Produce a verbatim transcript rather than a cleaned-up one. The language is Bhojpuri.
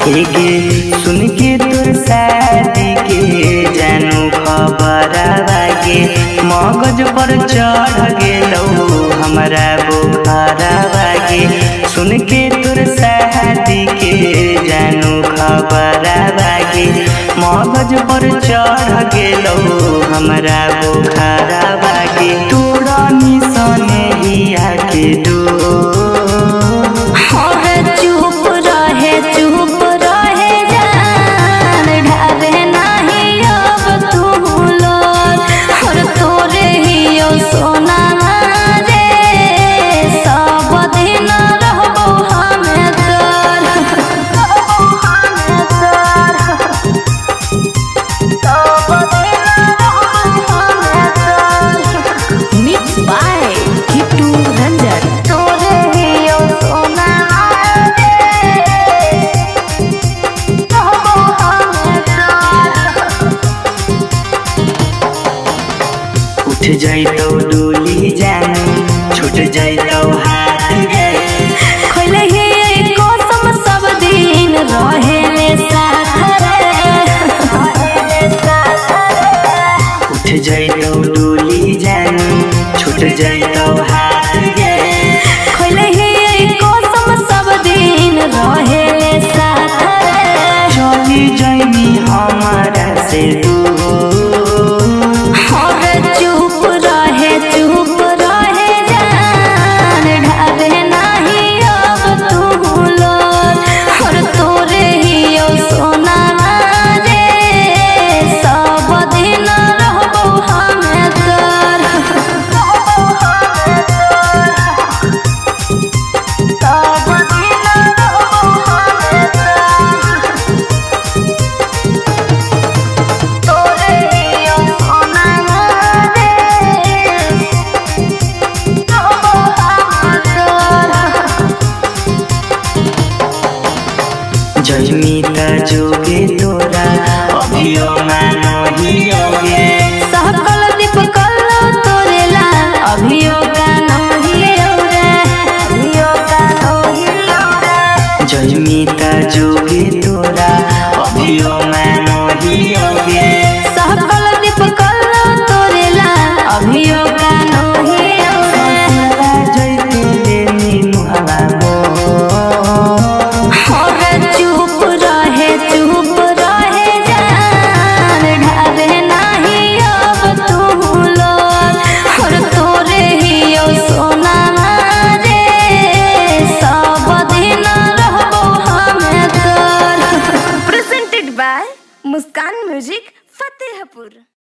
के सुन के तोर शादी के जानू खबर आगे मगज पर चढ़ गेलौ हमरा बुखार आगे। सुन के तोर शादी के जानू खबर आगे मगज पर चढ़ गेलौ हमरा बुखार आगे। तोरा निशाने हिया के दो उठ जाइतौ डोली जानू छूट जाइतौ हाथ गे खोले हे कसम सब दिन रहे साथ रे। उठ जाइतौ डोली जानू छूट जाइतौ हाथ गे खोले हे कसम सब दिन रहे साथ रे। चली जाइनी हमारा से जयमीता जोगे तोरा अभियो मानो हियोगे सहकल दीप कल्लो तोरेला अभियो गानो हियोगे अभियो गानो हियोगे। जयमीता जोगे तोरा अभियो मानो हियोगे सहकल दीप कल्लो तोरेला अभियो गानो हियोगे। जयते लेनी मुहवा मो मुस्कान म्यूजिक फतेहपुर।